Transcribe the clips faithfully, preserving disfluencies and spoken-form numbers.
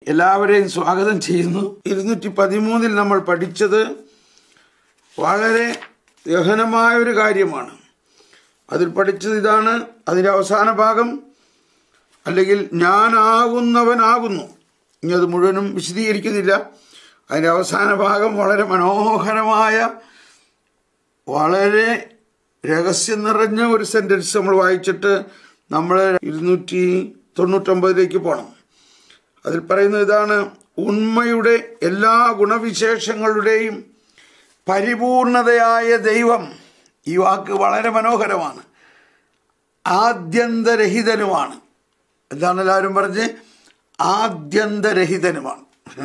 എല്ലാവരെയും സ്വാഗതം ചെയ്യുന്നു. ഇരുന്നൂറ്റി പതിമൂന്നിൽ നമ്മൾ പഠിച്ചത് വളരെ ഗഹനമായ ഒരു കാര്യമാണ്. അതിൽ പഠിച്ചത് ഇതാണ്. അതിൻ്റെ അവസാന ഭാഗം, അല്ലെങ്കിൽ ഞാനാകുന്നവനാകുന്നു. ഇനി അത് മുഴുവനും വിശദീകരിക്കുന്നില്ല. അതിൻ്റെ അവസാന ഭാഗം വളരെ മനോഹരമായ, വളരെ രഹസ്യം നിറഞ്ഞ ഒരു സെൻറ്റൻസ് നമ്മൾ വായിച്ചിട്ട് നമ്മൾ ഇരുന്നൂറ്റി തൊണ്ണൂറ്റൊമ്പതിലേക്ക് പോകണം. അതിൽ പറയുന്നത് ഇതാണ്: ഉണ്മയുടെ എല്ലാ ഗുണവിശേഷങ്ങളുടെയും പരിപൂർണതയായ ദൈവം. ഈ വാക്ക് വളരെ മനോഹരമാണ്. ആദ്യന്തരഹിതനുമാണ്. എന്താണ് എല്ലാവരും പറഞ്ഞ്? ആദ്യന്തരഹിതനുമാണ്.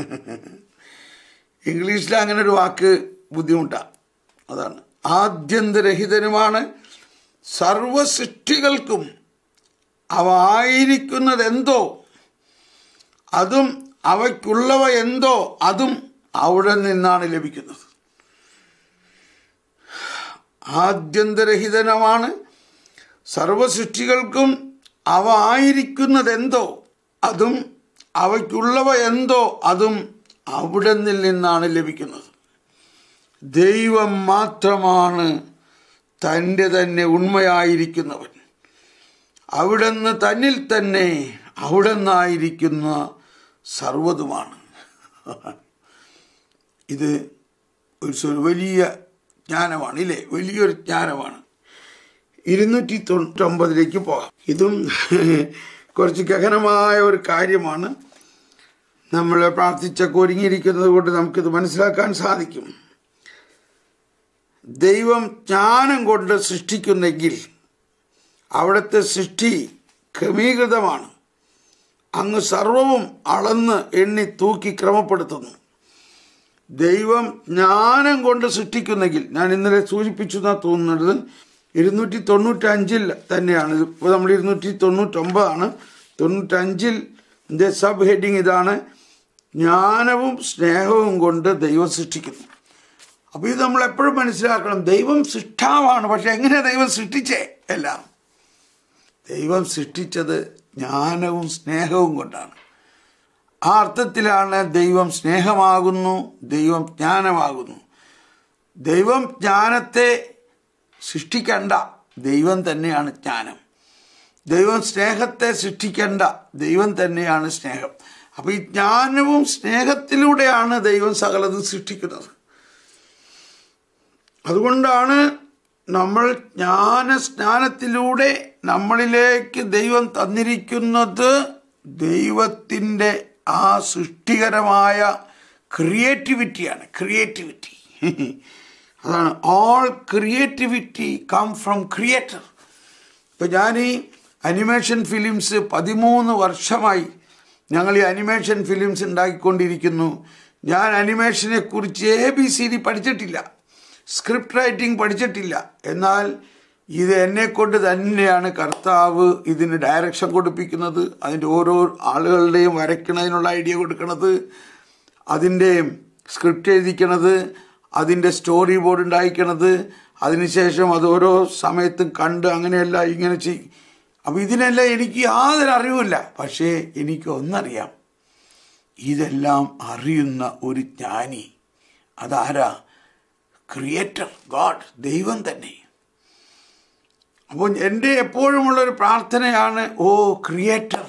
ഇംഗ്ലീഷിൽ അങ്ങനെ ഒരു വാക്ക് ബുദ്ധിമുട്ടാണ്. അതാണ് ആദ്യന്തരഹിതനുമാണ്. സർവസൃഷ്ടികൾക്കും അവ ആയിരിക്കുന്നതെന്തോ അതും അവയ്ക്കുള്ളവ എന്തോ അതും അവിടെ നിന്നാണ് ലഭിക്കുന്നത്. ആദ്യന്തരഹിതനുമാണ്. സർവസൃഷ്ടികൾക്കും അവ ആയിരിക്കുന്നതെന്തോ അതും അവയ്ക്കുള്ളവ എന്തോ അതും അവിടെ നിന്നാണ് ലഭിക്കുന്നത്. ദൈവം മാത്രമാണ് തൻ്റെ തന്നെ ഉണ്മയായിരിക്കുന്നവൻ. അവിടുന്ന് തന്നിൽ തന്നെ അവിടെ നിന്നായിരിക്കുന്ന സർവ്വതുമാണ്. ഇത് ഒരു വലിയ ജ്ഞാനമാണ്, ഇല്ലേ? വലിയൊരു ജ്ഞാനമാണ്. ഇരുന്നൂറ്റി തൊണ്ണൂറ്റൊമ്പതിലേക്ക് പോകാം. ഇതും കുറച്ച് ഗഹനമായ ഒരു കാര്യമാണ്. നമ്മൾ പ്രാർത്ഥിച്ചൊക്കെ ഒരുങ്ങിയിരിക്കുന്നത് കൊണ്ട് നമുക്കിത് മനസ്സിലാക്കാൻ സാധിക്കും. ദൈവം ജ്ഞാനം കൊണ്ട് സൃഷ്ടിക്കുന്നെങ്കിൽ അവിടുത്തെ സൃഷ്ടി ക്രമീകൃതമാണ്. അങ്ങ് സർവവും അളന്ന് എണ്ണി തൂക്കി ക്രമപ്പെടുത്തുന്നു. ദൈവം ജ്ഞാനം കൊണ്ട് സൃഷ്ടിക്കുന്നെങ്കിൽ, ഞാൻ ഇന്നലെ സൂചിപ്പിച്ചു എന്നാണ് തോന്നുന്നത്, ഇരുന്നൂറ്റി തൊണ്ണൂറ്റഞ്ചിൽ തന്നെയാണ്. ഇപ്പോൾ നമ്മൾ ഇരുന്നൂറ്റി തൊണ്ണൂറ്റൊമ്പതാണ്. തൊണ്ണൂറ്റഞ്ചിൽ സബ് ഹെഡിങ് ഇതാണ്: ജ്ഞാനവും സ്നേഹവും കൊണ്ട് ദൈവം സൃഷ്ടിക്കുന്നു. അപ്പോൾ ഇത് നമ്മൾ എപ്പോഴും മനസ്സിലാക്കണം. ദൈവം സൃഷ്ടാവാണ്. പക്ഷെ എങ്ങനെ ദൈവം സൃഷ്ടിച്ചേ? എല്ലാം ദൈവം സൃഷ്ടിച്ചത് ജ്ഞാനവും സ്നേഹവും കൊണ്ടാണ്. ആ അർത്ഥത്തിലാണ് ദൈവം സ്നേഹമാകുന്നു, ദൈവം ജ്ഞാനമാകുന്നു. ദൈവം ജ്ഞാനത്തെ സൃഷ്ടിക്കണ്ട, ദൈവം തന്നെയാണ് ജ്ഞാനം. ദൈവം സ്നേഹത്തെ സൃഷ്ടിക്കണ്ട, ദൈവം തന്നെയാണ് സ്നേഹം. അപ്പോൾ ഈ ജ്ഞാനവും സ്നേഹത്തിലൂടെയാണ് ദൈവം സകലതും സൃഷ്ടിക്കുന്നത്. അതുകൊണ്ടാണ് നമ്മൾ ജ്ഞാനസ്നാനത്തിലൂടെ നമ്മളിലേക്ക് ദൈവം തന്നിരിക്കുന്നത് ദൈവത്തിൻ്റെ ആ സൃഷ്ടികരമായ ക്രിയേറ്റിവിറ്റിയാണ്. ക്രിയേറ്റിവിറ്റി അതാണ്. All creativity come from creator. ഇപ്പം ഞാൻ ഈ അനിമേഷൻ ഫിലിംസ് പതിമൂന്ന് വർഷമായി ഞങ്ങൾ ഈ അനിമേഷൻ ഫിലിംസ് ഉണ്ടാക്കിക്കൊണ്ടിരിക്കുന്നു. ഞാൻ അനിമേഷനെ കുറിച്ച് എ ബി സി ഡി പഠിച്ചിട്ടില്ല, സ്ക്രിപ്റ്റ് റൈറ്റിംഗ് പഠിച്ചിട്ടില്ല. എന്നാൽ ഇത് എന്നെക്കൊണ്ട് തന്നെയാണ് കർത്താവ് ഇതിന് ഡയറക്ഷൻ കൊടുപ്പിക്കുന്നത്, അതിൻ്റെ ഓരോ ആളുകളുടെയും വരയ്ക്കുന്നതിനുള്ള ഐഡിയ കൊടുക്കുന്നത്, അതിൻ്റെ സ്ക്രിപ്റ്റ് എഴുതിക്കണത്, അതിൻ്റെ സ്റ്റോറി ബോർഡ് ഉണ്ടായിക്കണത്, അതിനുശേഷം അത് ഓരോ സമയത്തും കണ്ട് അങ്ങനെയല്ല ഇങ്ങനെ ചെയ്യും. അപ്പോൾ ഇതിനെല്ലാം എനിക്ക് യാതൊരു അറിവുമില്ല. പക്ഷേ എനിക്ക് ഒന്നറിയാം, ഇതെല്ലാം അറിയുന്ന ഒരു ജ്ഞാനി. അതാരാ? ക്രിയേറ്റർ, ഗോഡ്, ദൈവം തന്നെ. അപ്പോൾ എൻ്റെ എപ്പോഴുമുള്ളൊരു പ്രാർത്ഥനയാണ്, O creator,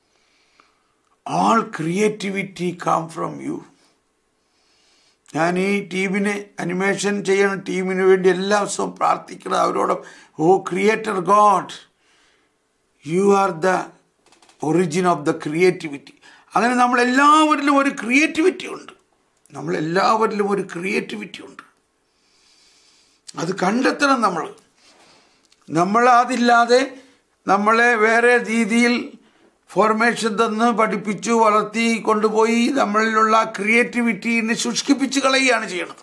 all creativity come from you. ഞാൻ ഈ ടീമിനെ, അനിമേഷൻ ചെയ്യണ ടീമിന് വേണ്ടി എല്ലാ ദിവസവും പ്രാർത്ഥിക്കണം അവരോട്, O creator God, you are the origin of the creativity. അങ്ങനെ നമ്മളെല്ലാവരിലും ഒരു ക്രിയേറ്റിവിറ്റി ഉണ്ട്. നമ്മളെല്ലാവരിലും ഒരു ക്രിയേറ്റിവിറ്റി ഉണ്ട്. അത് കണ്ടെത്തണം. നമ്മൾ നമ്മൾ അതില്ലാതെ നമ്മളെ വേറെ രീതിയിൽ ഫോർമേഷൻ തന്ന് പഠിപ്പിച്ചു വളർത്തി കൊണ്ടുപോയി നമ്മളിലുള്ള ക്രിയേറ്റിവിറ്റീനെ ശുഷ്കിപ്പിച്ച് കളയുകയാണ് ചെയ്യണത്.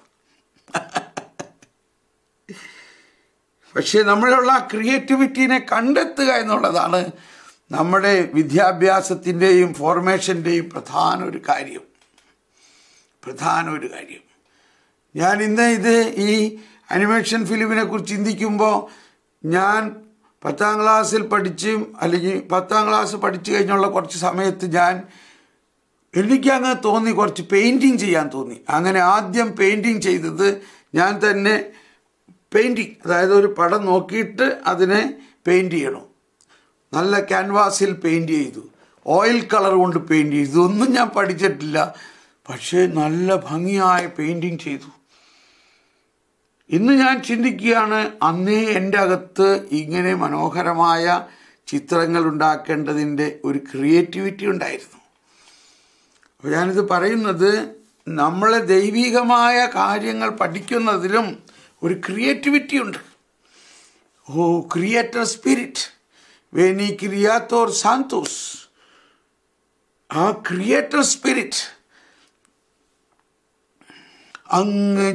പക്ഷേ നമ്മളിലുള്ള ക്രിയേറ്റിവിറ്റീനെ കണ്ടെത്തുക എന്നുള്ളതാണ് നമ്മുടെ വിദ്യാഭ്യാസത്തിൻ്റെയും ഫോർമേഷൻ്റെയും പ്രധാന ഒരു കാര്യം. പ്രധാന ഒരു കാര്യം. ഞാൻ ഇന്ന് ഇത് ഈ അനിമേഷൻ ഫിലിമിനെ കുറിച്ച് ചിന്തിക്കുമ്പോൾ, ഞാൻ പത്താം ക്ലാസ്സിൽ പഠിച്ചും അല്ലെങ്കിൽ പത്താം ക്ലാസ് പഠിച്ചു കഴിഞ്ഞുള്ള കുറച്ച് സമയത്ത് ഞാൻ എനിക്കങ്ങ് തോന്നി കുറച്ച് പെയിൻറ്റിങ് ചെയ്യാൻ തോന്നി. അങ്ങനെ ആദ്യം പെയിൻറ്റിങ് ചെയ്തത് ഞാൻ തന്നെ പെയിൻറ്റിങ്, അതായത് ഒരു പടം നോക്കിയിട്ട് അതിനെ പെയിൻറ്റ് ചെയ്യണം. നല്ല ക്യാൻവാസിൽ പെയിൻറ്റ് ചെയ്തു, ഓയിൽ കളർ കൊണ്ട് പെയിൻറ്റ് ചെയ്തു. ഇതൊന്നും ഞാൻ പഠിച്ചിട്ടില്ല, പക്ഷേ നല്ല ഭംഗിയായ പെയിൻറ്റിങ് ചെയ്തു. ഇന്ന് ഞാൻ ചിന്തിക്കുകയാണ്, അന്നേ എൻ്റെ അകത്ത് ഇങ്ങനെ മനോഹരമായ ചിത്രങ്ങൾ ഉണ്ടാക്കേണ്ടതിൻ്റെ ഒരു ക്രിയേറ്റിവിറ്റി ഉണ്ടായിരുന്നു. അപ്പോൾ ഞാനിത് പറയുന്നത്, നമ്മളെ ദൈവികമായ കാര്യങ്ങൾ പഠിക്കുന്നതിലും ഒരു ക്രിയേറ്റിവിറ്റി ഉണ്ട്. ഓ ക്രിയേറ്റർ സ്പിരിറ്റ് വേനി ക്രിയാത്തോർ സാന്തോസ്. ആ ക്രിയേറ്റർ സ്പിരിറ്റ് അങ്ങ്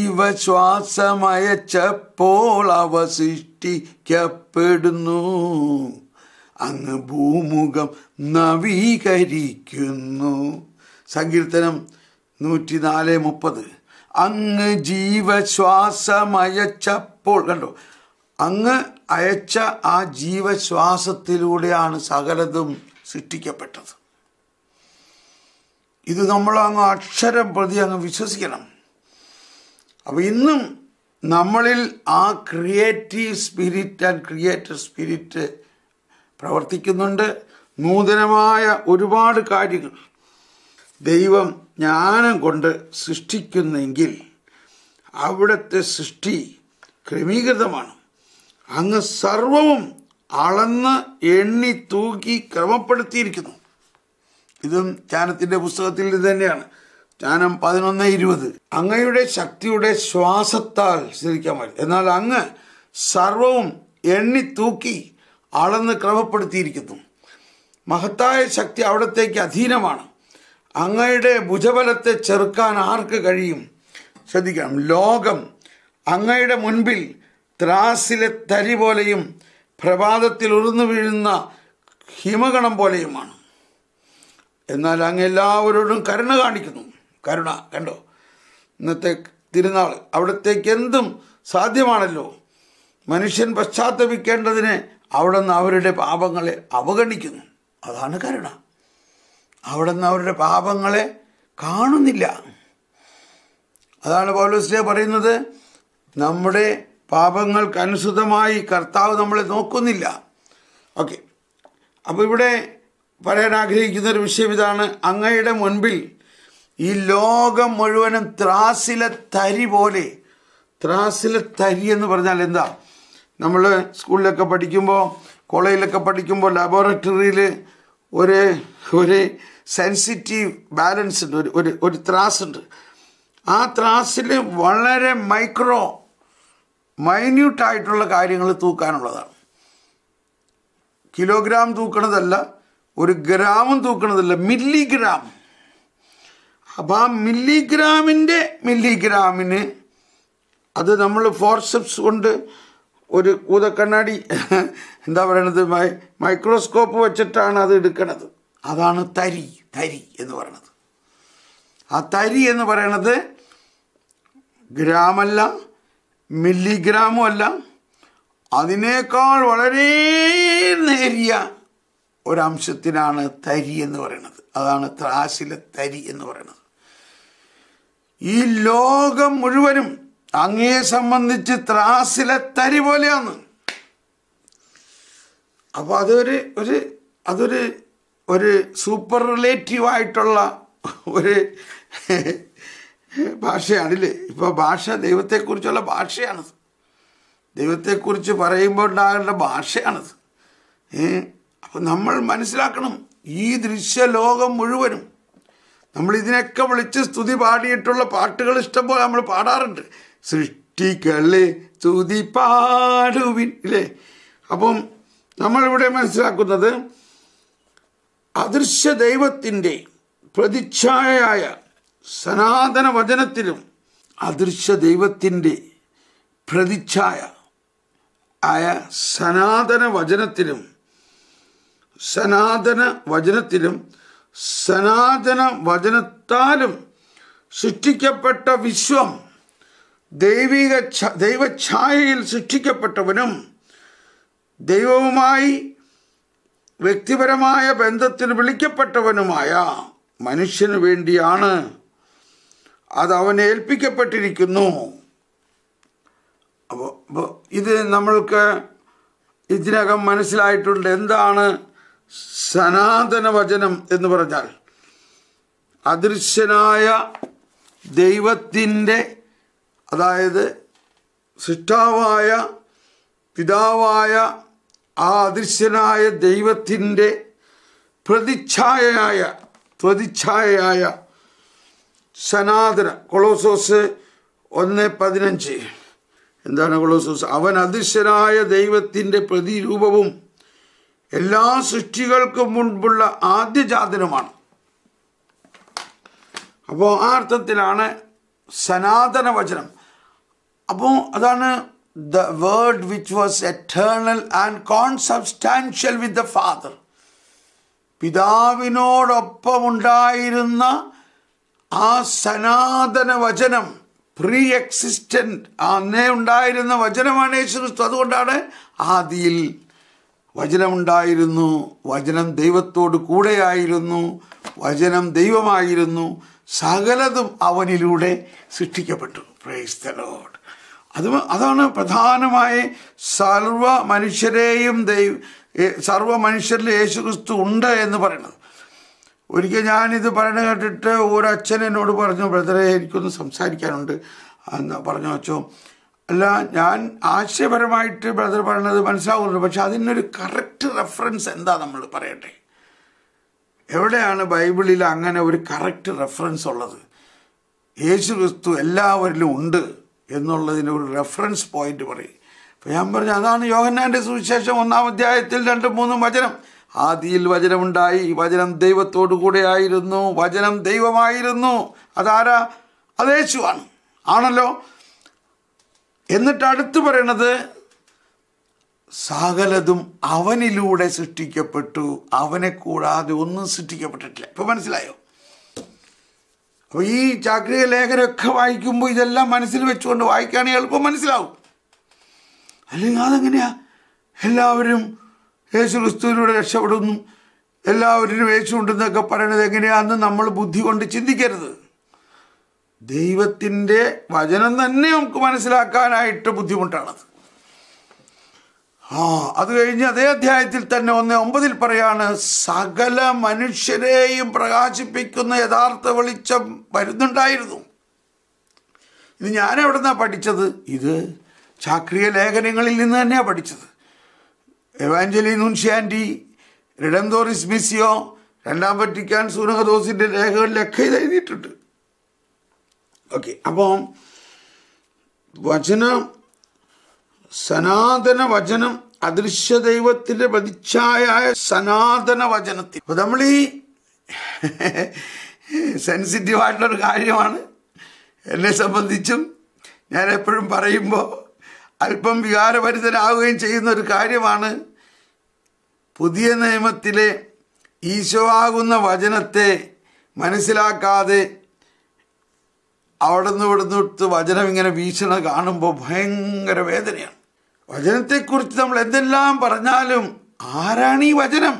ജീവശ്വാസമയച്ചപ്പോൾ അവ സൃഷ്ടിക്കപ്പെടുന്നു. അങ്ങ് ഭൂമുഖം നവീകരിക്കുന്നു. സങ്കീർത്തനം നൂറ്റി നാല് മുപ്പത്. അങ്ങ് ജീവശ്വാസമയച്ചപ്പോൾ, കണ്ടോ, അങ്ങ് അയച്ച ആ ജീവശ്വാസത്തിലൂടെയാണ് സകലതും സൃഷ്ടിക്കപ്പെട്ടത്. ഇത് നമ്മൾ അങ്ങ് അക്ഷരം പ്രതി അങ്ങ് വിശ്വസിക്കണം. അപ്പോൾ ഇന്നും നമ്മളിൽ ആ creative spirit and creator spirit പ്രവർത്തിക്കുന്നുണ്ട്. നൂതനമായ ഒരുപാട് കാര്യങ്ങൾ ദൈവം ജ്ഞാനം കൊണ്ട് സൃഷ്ടിക്കുന്നെങ്കിൽ അവിടുത്തെ സൃഷ്ടി ക്രമീകൃതമാണ്. അങ്ങ് സർവവും അളന്ന് എണ്ണി തൂക്കി ക്രമപ്പെടുത്തിയിരിക്കുന്നു. ഇതും ജ്ഞാനത്തിൻ്റെ പുസ്തകത്തിൽ ഇത് തന്നെയാണ്. ജ്ഞാനം പതിനൊന്ന് ഇരുപത്. അങ്ങയുടെ ശക്തിയുടെ ശ്വാസത്താൽ ശ്രദ്ധിക്കാൻ മതി, എന്നാൽ അങ്ങ് സർവവും എണ്ണി തൂക്കി അളന്ന് ക്രമപ്പെടുത്തിയിരിക്കുന്നു. മഹത്തായ ശക്തി അവിടത്തേക്ക് അധീനമാണ്. അങ്ങയുടെ ഭുജബലത്തെ ചെറുക്കാൻ ആർക്ക് കഴിയും? ശ്രദ്ധിക്കണം, ലോകം അങ്ങയുടെ മുൻപിൽ ത്രാസിലെ തരി പോലെയും പ്രഭാതത്തിൽ ഉരുന്നു വീഴുന്ന ഹിമഗണം പോലെയുമാണ്. എന്നാൽ അങ്ങ് എല്ലാവരോടും കരുണ കാണിക്കുന്നു. കരുണ കണ്ടോ, ഇന്നത്തെ തിരുനാൾ അവിടത്തേക്ക് എന്തും സാധ്യമാണല്ലോ. മനുഷ്യൻ പശ്ചാത്തപിക്കേണ്ടതിന് അവിടെ നിന്ന് അവരുടെ പാപങ്ങളെ അവഗണിക്കുന്നു. അതാണ് കരുണ. അവിടെ നിന്ന് അവരുടെ പാപങ്ങളെ കാണുന്നില്ല. അതാണ് പൗലോസ് പറയുന്നത്, നമ്മുടെ പാപങ്ങൾക്കനുസൃതമായി കർത്താവ് നമ്മളെ നോക്കുന്നില്ല. ഓക്കെ, അപ്പോൾ ഇവിടെ പറയാൻ ആഗ്രഹിക്കുന്നൊരു വിഷയം ഇതാണ്. അങ്ങയുടെ മുൻപിൽ ഈ ലോകം മുഴുവനും ത്രാസിലെ തരി പോലെ. ത്രാസിലെ തരി എന്ന് പറഞ്ഞാൽ എന്താ? നമ്മൾ സ്കൂളിലൊക്കെ പഠിക്കുമ്പോൾ, കോളേജിലൊക്കെ പഠിക്കുമ്പോൾ ലബോറട്ടറിയിൽ ഒരു ഒരു സെൻസിറ്റീവ് ബാലൻസ് ഉണ്ട്, ഒരു ഒരു ഒരു ത്രാസുണ്ട്. ആ ത്രാസിൽ വളരെ മൈക്രോ മൈന്യൂട്ടായിട്ടുള്ള കാര്യങ്ങൾ തൂക്കാനുള്ളതാണ്. കിലോഗ്രാം തൂക്കണതല്ല, ഒരു ഗ്രാമും തൂക്കണതല്ല, മില്ലിഗ്രാം. അപ്പം ആ മില്ലിഗ്രാമിൻ്റെ മില്ലിഗ്രാമിന് അത് നമ്മൾ ഫോർസെപ്സ് കൊണ്ട് ഒരു ഊതക്കണ്ണാടി എന്താ പറയണത്, മൈ മൈക്രോസ്കോപ്പ് വെച്ചിട്ടാണ് അത് എടുക്കണത്. അതാണ് തരി തരി എന്ന് പറയണത്. ആ തരി എന്ന് പറയണത് ഗ്രാമല്ല, മില്ലിഗ്രാമും അല്ല, അതിനേക്കാൾ വളരെ നേരിയ ഒരംശത്തിനാണ് തരി എന്ന് പറയുന്നത്. അതാണ് ത്രാസിലെ തരി എന്ന് പറയുന്നത്. ഈ ലോകം മുഴുവനും അങ്ങയെ സംബന്ധിച്ച് ത്രാസിലെ തരി പോലെയാണ്. അപ്പോൾ അതൊരു ഒരു അതൊരു ഒരു സൂപ്പർ റിലേറ്റീവായിട്ടുള്ള ഒരു ഭാഷയാണില്ലേ. ഇപ്പോൾ ഭാഷ ദൈവത്തെക്കുറിച്ചുള്ള ഭാഷയാണത്. ദൈവത്തെക്കുറിച്ച് പറയുമ്പോൾ ഉണ്ടാകേണ്ട ഭാഷയാണത്. അപ്പം നമ്മൾ മനസ്സിലാക്കണം, ഈ ദൃശ്യലോകം മുഴുവനും നമ്മൾ ഇതിനൊക്കെ വിളിച്ച് സ്തുതി പാടിയിട്ടുള്ള പാട്ടുകൾ ഇഷ്ടംപോലെ നമ്മൾ പാടാറുണ്ട്. സൃഷ്ടികളെ സ്തുതി പാടുവിൻ ഇല്ലേ. അപ്പം നമ്മളിവിടെ മനസ്സിലാക്കുന്നത് അദൃശ്യ ദൈവത്തിൻ്റെ പ്രതിച്ഛായയായ സനാതന വചനത്തിലും അദൃശ്യ ദൈവത്തിൻ്റെ പ്രതിച്ഛായ ആയ സനാതന വചനത്തിലും സനാതന വചനത്തിലും സനാതന വചനത്താലും സൃഷ്ടിക്കപ്പെട്ട വിശ്വം ദൈവിക ദൈവഛായയിൽ സൃഷ്ടിക്കപ്പെട്ടവനും ദൈവവുമായി വ്യക്തിപരമായ ബന്ധത്തിന് വിളിക്കപ്പെട്ടവനുമായ മനുഷ്യന് വേണ്ടിയാണ്. അത് അവന് ഏൽപ്പിക്കപ്പെട്ടിരിക്കുന്നു. അപ്പോൾ അപ്പോൾ ഇത് നമ്മൾക്ക് ഇതിനകം മനസ്സിലായിട്ടുണ്ട്. എന്താണ് സനാതന വചനം എന്ന് പറഞ്ഞാൽ? അദൃശ്യനായ ദൈവത്തിൻ്റെ, അതായത് സൃഷ്ടാവായ പിതാവായ ആ അദൃശ്യനായ ദൈവത്തിൻ്റെ പ്രതിച്ഛായയായ പ്രതിച്ഛായയായ സനാതന. കൊളോസോസ് ഒന്ന് പതിനഞ്ച്. എന്താണ് കൊളോസോസ്? അവൻ അദൃശ്യനായ ദൈവത്തിൻ്റെ പ്രതിരൂപവും എല്ലാ സൃഷ്ടികൾക്കും മുൻപുള്ള ആദ്യജാതനുമാണ്. അപ്പോൾ ആ അർത്ഥത്തിലാണ് സനാതന വചനം. അപ്പോൾ അതാണ് the word which was eternal and consubstantial with the father. പിതാവിനോടൊപ്പമുണ്ടായിരുന്ന ആ സനാതന വചനം, പ്രീ എക്സിസ്റ്റന്റ്, അന്നേ ഉണ്ടായിരുന്ന വചനമാണ് യേശുക്രിസ്തു. അതുകൊണ്ടാണ് ആദിയിൽ വചനമുണ്ടായിരുന്നു, വചനം ദൈവത്തോട് കൂടെയായിരുന്നു, വചനം ദൈവമായിരുന്നു, സകലതും അവനിലൂടെ സൃഷ്ടിക്കപ്പെട്ടു. Praise the lord. അത് അതാണ് പ്രധാനമായി സർവ മനുഷ്യരെയും ദൈവ സർവ മനുഷ്യരിൽ യേശുക്രിസ്തു ഉണ്ട് എന്ന് പറയുന്നത്. ഒരിക്കൽ ഞാനിത് പറയണ കേട്ടിട്ട് ഒരച്ഛൻ എന്നോട് പറഞ്ഞു, ബ്രദറെ എനിക്കൊന്ന് സംസാരിക്കാനുണ്ട് എന്ന് പറഞ്ഞു. വെച്ചോ, അല്ല ഞാൻ ആശയപരമായിട്ട് ബ്രദർ പറയണത് മനസ്സിലാവുന്നുണ്ട്, പക്ഷെ അതിനൊരു കറക്റ്റ് റെഫറൻസ് എന്താ നമ്മൾ പറയട്ടെ? എവിടെയാണ് ബൈബിളിൽ അങ്ങനെ ഒരു കറക്റ്റ് റെഫറൻസ് ഉള്ളത്? യേശുക്രിസ്തു എല്ലാവരിലും ഉണ്ട് എന്നുള്ളതിന് ഒരു റെഫറൻസ് പോയിന്റ് പറയും. അപ്പോൾ ഞാൻ പറഞ്ഞു, അതാണ് യോഹന്നാൻ്റെ സുവിശേഷം ഒന്നാം അധ്യായത്തിൽ രണ്ടും മൂന്നും വചനം. ആദിയിൽ വചനമുണ്ടായി, വചനം ദൈവത്തോടു കൂടെയായിരുന്നു, വചനം ദൈവമായിരുന്നു. അതാരാ? അത് യേശുവാണ്, ആണല്ലോ. എന്നിട്ട് അടുത്ത് പറയണത് സകലതും അവനിലൂടെ സൃഷ്ടിക്കപ്പെട്ടു, അവനെ കൂടാതെ ഒന്നും സൃഷ്ടിക്കപ്പെട്ടിട്ടില്ല. ഇപ്പം മനസ്സിലായോ? അപ്പോൾ ഈ ചാക്രിക ലേഖനമൊക്കെ വായിക്കുമ്പോൾ ഇതെല്ലാം മനസ്സിൽ വെച്ചുകൊണ്ട് വായിക്കുകയാണെങ്കിൽ എളുപ്പം മനസ്സിലാവും. അല്ലെങ്കിൽ അതെങ്ങനെയാ എല്ലാവരും യേശുക്രിസ്തുവിലൂടെ രക്ഷപ്പെടുന്നു, എല്ലാവരും യേശു ഉണ്ടെന്നൊക്കെ പറയണത് എങ്ങനെയാണെന്ന് നമ്മൾ ബുദ്ധി കൊണ്ട് ചിന്തിക്കരുത്. ദൈവത്തിൻ്റെ വചനം തന്നെ നമുക്ക് മനസ്സിലാക്കാനായിട്ട് ബുദ്ധിമുട്ടാണത്. ആ അത് കഴിഞ്ഞ് അതേ അധ്യായത്തിൽ തന്നെ ഒന്ന് ഒമ്പതിൽ പറയാണ്, സകല മനുഷ്യരെയും പ്രകാശിപ്പിക്കുന്ന യഥാർത്ഥ വെളിച്ചം വരുന്നുണ്ടായിരുന്നു. ഇത് ഞാൻ എവിടെ നിന്നാണ് പഠിച്ചത്? ഇത് ചാക്രിക ലേഖനങ്ങളിൽ നിന്ന് തന്നെയാണ് പഠിച്ചത്. എവാഞ്ചലി നൂൻഷ്യാൻറ്റി, റിഡംതോറിസ് മിസിയോ, രണ്ടാം വറ്റിക്കാൻ സൂനഹദോസിൻ്റെ രേഖകളിലൊക്കെ ഇത് എഴുതിയിട്ടുണ്ട്. ഓക്കെ, അപ്പം വചനം, സനാതന വചനം, അദൃശ്യ ദൈവത്തിൻ്റെ പ്രതിച്ഛായയായ സനാതന വചനത്തിൽ. അപ്പോൾ നമ്മൾ ഈ സെൻസിറ്റീവായിട്ടുള്ളൊരു കാര്യമാണ്. എന്നെ സംബന്ധിച്ചും ഞാൻ എപ്പോഴും പറയുമ്പോൾ അല്പം വികാരഭരിതനാവുകയും ചെയ്യുന്ന ഒരു കാര്യമാണ്. പുതിയ നിയമത്തിലെ ഈശോ ആകുന്ന വചനത്തെ മനസ്സിലാക്കാതെ അവിടെ നിന്ന് ഇവിടെ നിന്ന് വചനം ഇങ്ങനെ വീക്ഷണ കാണുമ്പോൾ ഭയങ്കര വേദനയാണ്. വചനത്തെക്കുറിച്ച് നമ്മൾ എന്തെല്ലാം പറഞ്ഞാലും ആരാണ് ഈ വചനം?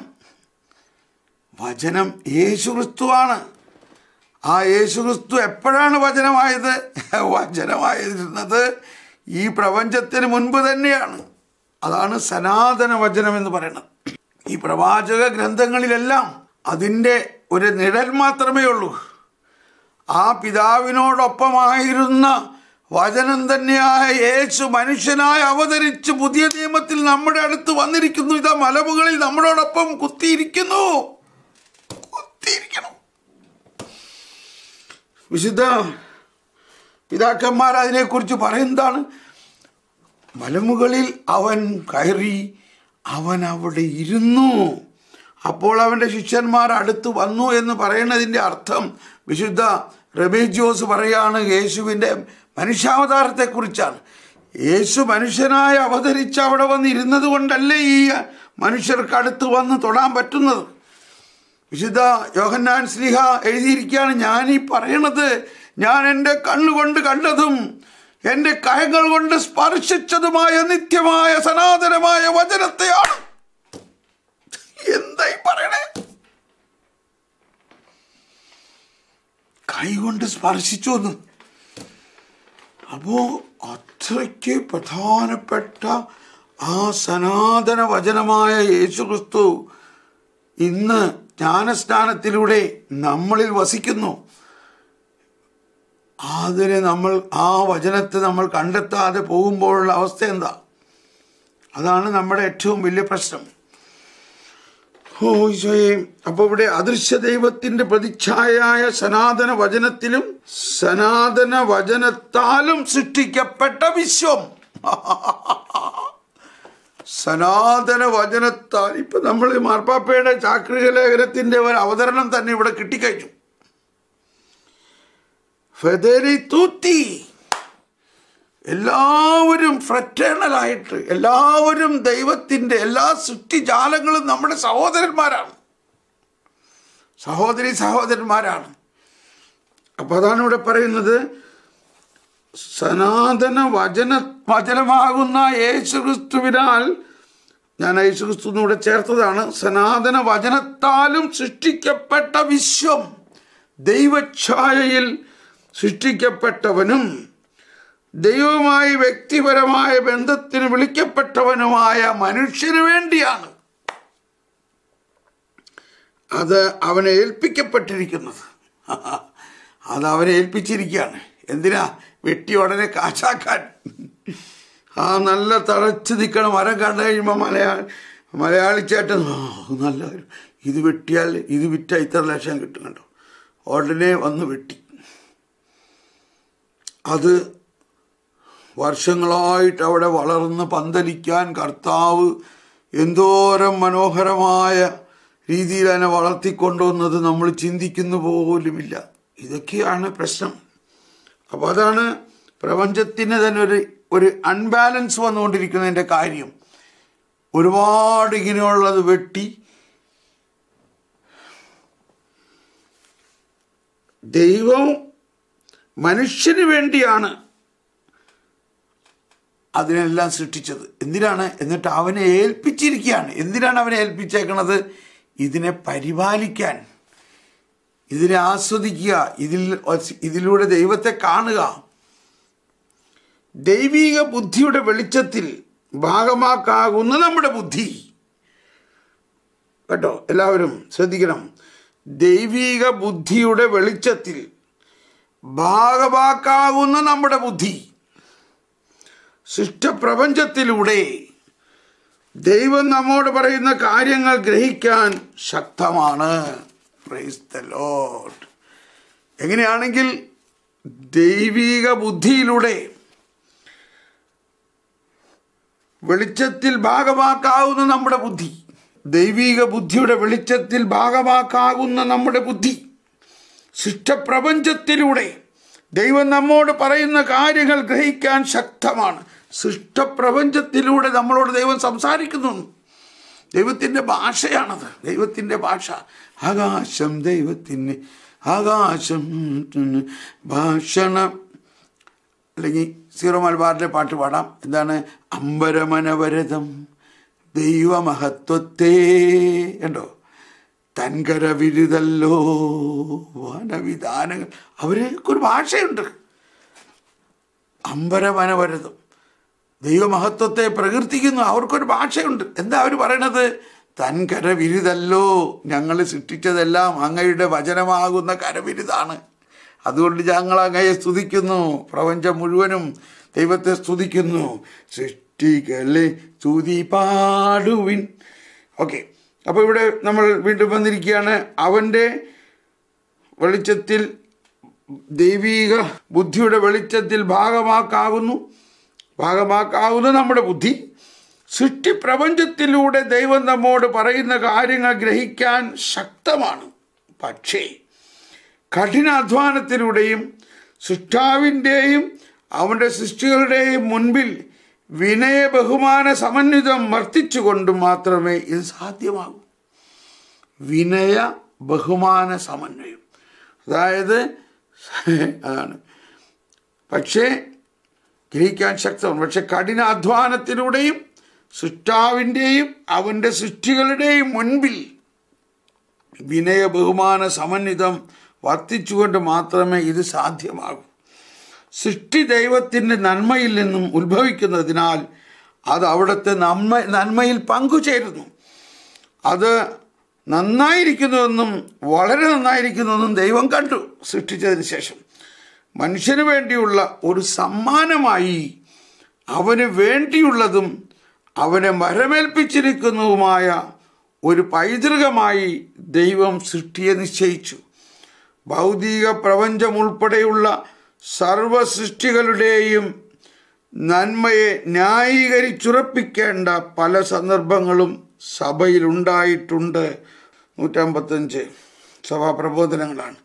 വചനം യേശുക്രിസ്തുവാണ്. ആ യേശുക്രിസ്തു എപ്പോഴാണ് വചനമായത്? വചനമായിരുന്നത് ഈ പ്രപഞ്ചത്തിന് മുൻപ് തന്നെയാണ്. അതാണ് സനാതന വചനം എന്ന് പറയുന്നത്. ഈ പ്രവാചക ഗ്രന്ഥങ്ങളിലെല്ലാം അതിൻ്റെ ഒരു നിഴൽ മാത്രമേ ഉള്ളൂ. ആ പിതാവിനോടൊപ്പമായിരുന്ന വചനം തന്നെയായ യേശു മനുഷ്യനായി അവതരിച്ച് പുതിയ നിയമത്തിൽ നമ്മുടെ അടുത്ത് വന്നിരിക്കുന്നു. ഇതാ മലമുകളിൽ നമ്മളോടൊപ്പം കുത്തിയിരിക്കുന്നു. കുത്തിയിരിക്കണം. വിശുദ്ധ പിതാക്കന്മാർ അതിനെക്കുറിച്ച് പറയുന്നതാണ്, മലമുകളിൽ അവൻ കയറി, അവൻ അവിടെ ഇരുന്നു. അപ്പോൾ അവൻ്റെ ശിഷ്യന്മാർ അടുത്ത് വന്നു എന്ന് പറയുന്നതിൻ്റെ അർത്ഥം വിശുദ്ധ റെബേജിയോസ് പറയാണ്, യേശുവിൻ്റെ മനുഷ്യാവതാരത്തെക്കുറിച്ചാണ്. യേശു മനുഷ്യനായി അവതരിച്ച് അവിടെ വന്ന് ഇരുന്നത് കൊണ്ടല്ലേ ഈ മനുഷ്യർക്ക് അടുത്ത് വന്ന് തൊടാൻ പറ്റുന്നത്. വിശുദ്ധ യോഹന്നാൻ ശ്ലീഹ എഴുതിയിരിക്കുകയാണ്, ഞാനീ പറയണത് ഞാൻ എൻ്റെ കണ്ണുകൊണ്ട് കണ്ടതും എൻ്റെ കൈകൾ കൊണ്ട് സ്പർശിച്ചതുമായ നിത്യമായ സനാതനമായ വചനത്തെയാണ്. എന്തായി പറയണേ? കൈകൊണ്ട് സ്പർശിച്ചു എന്ന്. അപ്പോൾ അത്രയ്ക്ക് പ്രധാനപ്പെട്ട ആ സനാതന വചനമായ യേശുക്രിസ്തു ഇന്ന് ജ്ഞാനസ്നാനത്തിലൂടെ നമ്മളിൽ വസിക്കുന്നു. അതിനെ നമ്മൾ ആ വചനത്തെ നമ്മൾ കണ്ടെത്താതെ പോകുമ്പോഴുള്ള അവസ്ഥ എന്താ? അതാണ് നമ്മുടെ ഏറ്റവും വലിയ പ്രശ്നം. ഓ ഈശോയെ, അപ്പോൾ ഇവിടെ അദൃശ്യ ദൈവത്തിന്റെ പ്രതിച്ഛായയായ സനാതന വചനത്തിലും സനാതന വചനത്താലും സൃഷ്ടിക്കപ്പെട്ട വിശ്വം, സനാതന വചനത്താൽ. ഇപ്പൊ നമ്മൾ മാർപ്പാപ്പയുടെ ചാക്രിക ലേഖനത്തിന്റെ ഒരു അവതരണം തന്നെ ഇവിടെ കിട്ടിക്കഴിഞ്ഞു. ഫെദേരി തൂത്തി, എല്ലാവരും ഫ്രറ്റേണലായിട്ട്, എല്ലാവരും ദൈവത്തിൻ്റെ എല്ലാ സൃഷ്ടിജാലങ്ങളും നമ്മുടെ സഹോദരന്മാരാണ്, സഹോദരി സഹോദരന്മാരാണ്. അപ്പം അതാണ് ഇവിടെ പറയുന്നത്, സനാതന വചന വചനമാകുന്ന യേശുക്രിസ്തുവിനാൽ, ഞാൻ യേശുക്രിസ്തു ഇവിടെ ചേർത്തതാണ്, സനാതന വചനത്താലും സൃഷ്ടിക്കപ്പെട്ട വിശ്വം, ദൈവഛായയിൽ സൃഷ്ടിക്കപ്പെട്ടവനും ദൈവവുമായി വ്യക്തിപരമായ ബന്ധത്തിന് വിളിക്കപ്പെട്ടവനുമായ മനുഷ്യന് വേണ്ടിയാണ് അത് അവനെ ഏൽപ്പിക്കപ്പെട്ടിരിക്കുന്നത്. അത് അവനെ ഏൽപ്പിച്ചിരിക്കുകയാണ്. എന്തിനാ? വെട്ടി ഉടനെ കാശാക്കാൻ. ആ നല്ല തഴച്ച് നിൽക്കണ മരം കണ്ടു കഴിയുമ്പോൾ മലയാളി മലയാളി ചേട്ടൻ നല്ല ഇത് വെട്ടിയാൽ ഇത് വിറ്റ ഇത്ര ലക്ഷം കിട്ടും കണ്ടോ, ഉടനെ വന്ന് വെട്ടി. അത് വർഷങ്ങളായിട്ട് അവിടെ വളർന്ന് പന്തലിക്കാൻ കർത്താവ് എന്തോരം മനോഹരമായ രീതിയിൽ അതിനെ വളർത്തിക്കൊണ്ടുവന്നത് നമ്മൾ ചിന്തിക്കുന്നു പോലുമില്ല. ഇതൊക്കെയാണ് പ്രശ്നം. അപ്പോൾ അതാണ് പ്രപഞ്ചത്തിന് തന്നെ ഒരു ഒരു അൺബാലൻസ് വന്നുകൊണ്ടിരിക്കുന്നതിൻ്റെ കാര്യം. ഒരുപാട് ഇങ്ങനെയുള്ളത് വെട്ടി ദൈവം മനുഷ്യന് വേണ്ടിയാണ് അതിനെല്ലാം സൃഷ്ടിച്ചത്. എന്തിനാണ്? എന്നിട്ട് അവനെ ഏൽപ്പിച്ചിരിക്കുകയാണ്. എന്തിനാണ് അവനെ ഏൽപ്പിച്ചേക്കണത്? ഇതിനെ പരിപാലിക്കാൻ, ഇതിനെ ആസ്വദിക്കുക, ഇതിൽ ഇതിലൂടെ ദൈവത്തെ കാണുക. ദൈവിക ബുദ്ധിയുടെ വെളിച്ചത്തിൽ ഭാഗമാക്കാകുന്ന നമ്മുടെ ബുദ്ധി, കേട്ടോ, എല്ലാവരും ശ്രദ്ധിക്കണം. ദൈവിക ബുദ്ധിയുടെ വെളിച്ചത്തിൽ ഭാഗമാക്കാകുന്ന നമ്മുടെ ബുദ്ധി സൃഷ്ടപ്രപഞ്ചത്തിലൂടെ ദൈവം നമ്മോട് പറയുന്ന കാര്യങ്ങൾ ഗ്രഹിക്കാൻ ശക്തമാണ്. Price the Lord. എങ്ങനെയാണെങ്കിൽ ദൈവിക ബുദ്ധിയിലൂടെ വെളിച്ചത്തിൽ ഭാഗമാക്കാവുന്ന നമ്മുടെ ബുദ്ധി, ദൈവിക ബുദ്ധിയുടെ വെളിച്ചത്തിൽ ഭാഗമാക്കാകുന്ന നമ്മുടെ ബുദ്ധി സൃഷ്ടപ്രപഞ്ചത്തിലൂടെ ദൈവം നമ്മോട് പറയുന്ന കാര്യങ്ങൾ ഗ്രഹിക്കാൻ ശക്തമാണ്. സൃഷ്ടപ്രപഞ്ചത്തിലൂടെ നമ്മളോട് ദൈവം സംസാരിക്കുന്നു. ദൈവത്തിൻ്റെ ഭാഷയാണത്, ദൈവത്തിൻ്റെ ഭാഷ. ആകാശം ദൈവത്തിന് ആകാശം ഭാഷണം, അല്ലെങ്കിൽ സീറോ മലബാറിൻ്റെ പാട്ട് പാടാം. എന്താണ്? അമ്പരമനവരതം ദൈവമഹത്വത്തെ കണ്ടോ, തൻകര വിരുതല്ലോ വനവിധാനങ്ങൾ. അവർക്കൊരു ഭാഷയുണ്ട്. അമ്പരമനവരതം ദൈവമഹത്വത്തെ പ്രകീർത്തിക്കുന്നു. അവർക്കൊരു ഭാഷയുണ്ട്. എന്താ അവർ പറയണത്? തൻ കരവിരുതല്ലോ, ഞങ്ങൾ സൃഷ്ടിച്ചതെല്ലാം അങ്ങയുടെ വചനമാകുന്ന കരവിരുതാണ്, അതുകൊണ്ട് ഞങ്ങൾ അങ്ങയെ സ്തുതിക്കുന്നു. പ്രപഞ്ചം മുഴുവനും ദൈവത്തെ സ്തുതിക്കുന്നു. സൃഷ്ടികളെ സ്തുതി പാടുവിൻ. ഓക്കെ, അപ്പോൾ ഇവിടെ നമ്മൾ വീണ്ടും വന്നിരിക്കുകയാണ്. അവൻ്റെ വെളിച്ചത്തിൽ, ദൈവിക ബുദ്ധിയുടെ വെളിച്ചത്തിൽ ഭാഗമാക്കാവുന്നു ഭാഗമാക്കാവുന്ന നമ്മുടെ ബുദ്ധി സൃഷ്ടിപ്രപഞ്ചത്തിലൂടെ ദൈവം നമ്മോട് പറയുന്ന കാര്യങ്ങൾ ഗ്രഹിക്കാൻ ശക്തമാണ്. പക്ഷേ കഠിനാധ്വാനത്തിലൂടെയും സൃഷ്ടാവിൻ്റെയും അവൻ്റെ സൃഷ്ടികളുടെയും മുൻപിൽ വിനയ ബഹുമാന സമന്വിതം വർത്തിച്ചുകൊണ്ട് മാത്രമേ ഇത് സാധ്യമാകൂ. വിനയ ബഹുമാന സമന്വയം, അതായത് അതാണ്. പക്ഷേ ഗ്രഹിക്കാൻ ശക്തമാണ്. പക്ഷെ കഠിനാധ്വാനത്തിലൂടെയും സൃഷ്ടാവിൻ്റെയും അവൻ്റെ സൃഷ്ടികളുടെയും മുൻപിൽ വിനയ ബഹുമാന സമന്വിതം വർത്തിച്ചുകൊണ്ട് മാത്രമേ ഇത് സാധ്യമാകൂ. സൃഷ്ടി ദൈവത്തിൻ്റെ നന്മയിൽ നിന്നും ഉത്ഭവിക്കുന്നതിനാൽ അത് അവിടുത്തെ നന്മ നന്മയിൽ പങ്കുചേരുന്നു. അത് നന്നായിരിക്കുന്നുവെന്നും വളരെ നന്നായിരിക്കുന്നുവെന്നും ദൈവം കണ്ടു. സൃഷ്ടിച്ചതിന് ശേഷം മനുഷ്യന് വേണ്ടിയുള്ള ഒരു സമ്മാനമായി, അവന് വേണ്ടിയുള്ളതും അവനെ വരമേൽപ്പിച്ചിരിക്കുന്നതുമായ ഒരു പൈതൃകമായി ദൈവം സൃഷ്ടിയെ നിശ്ചയിച്ചു. ഭൗതിക പ്രപഞ്ചം ഉൾപ്പെടെയുള്ള സർവ സൃഷ്ടികളുടെയും നന്മയെ ന്യായീകരിച്ചുറപ്പിക്കേണ്ട പല സന്ദർഭങ്ങളും സഭയിലുണ്ടായിട്ടുണ്ട്. നൂറ്റമ്പത്തഞ്ച് സഭാപ്രബോധനങ്ങളാണ്.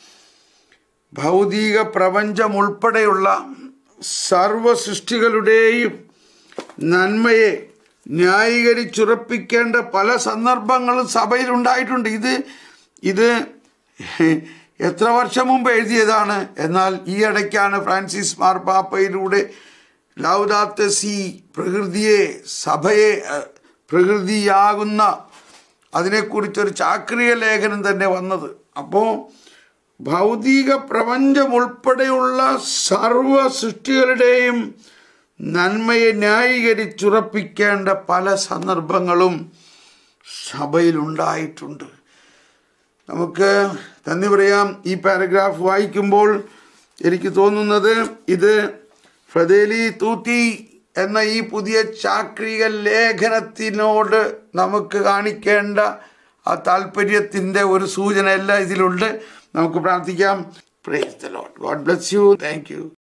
ഭൗതിക പ്രപഞ്ചം ഉൾപ്പെടെയുള്ള സർവ സൃഷ്ടികളുടെയും നന്മയെ ന്യായീകരിച്ചുറപ്പിക്കേണ്ട പല സന്ദർഭങ്ങളും സഭയിലുണ്ടായിട്ടുണ്ട്. ഇത് ഇത് എത്ര വർഷം മുമ്പ് എഴുതിയതാണ്. എന്നാൽ ഈ ഇടയ്ക്കാണ് ഫ്രാൻസിസ് മാർപ്പാപ്പയിലൂടെ ലൗദാത്തെ സി, പ്രകൃതിയെ, സഭയെ, പ്രകൃതിയാകുന്ന അതിനെക്കുറിച്ചൊരു ചാക്രിക ലേഖനം തന്നെ വന്നത്. അപ്പോൾ ഭൗതിക പ്രപഞ്ചം ഉൾപ്പെടെയുള്ള സർവ സൃഷ്ടികളുടെയും നന്മയെ ന്യായീകരിച്ചുറപ്പിക്കേണ്ട പല സന്ദർഭങ്ങളും സഭയിലുണ്ടായിട്ടുണ്ട്. നമുക്ക് നന്ദി പറയാം. ഈ പാരഗ്രാഫ് വായിക്കുമ്പോൾ എനിക്ക് തോന്നുന്നത് ഇത് ഫ്രദേലി തൂത്തി എന്ന ഈ പുതിയ ചാക്രിക ലേഖനത്തിനോട് നമുക്ക് കാണിക്കേണ്ട ആ താല്പര്യത്തിൻ്റെ ഒരു സൂചന എല്ലാം ഇതിലുണ്ട്. നമുക്ക് പ്രാർത്ഥിക്കാം. Praise the lord. God bless you. Thank U.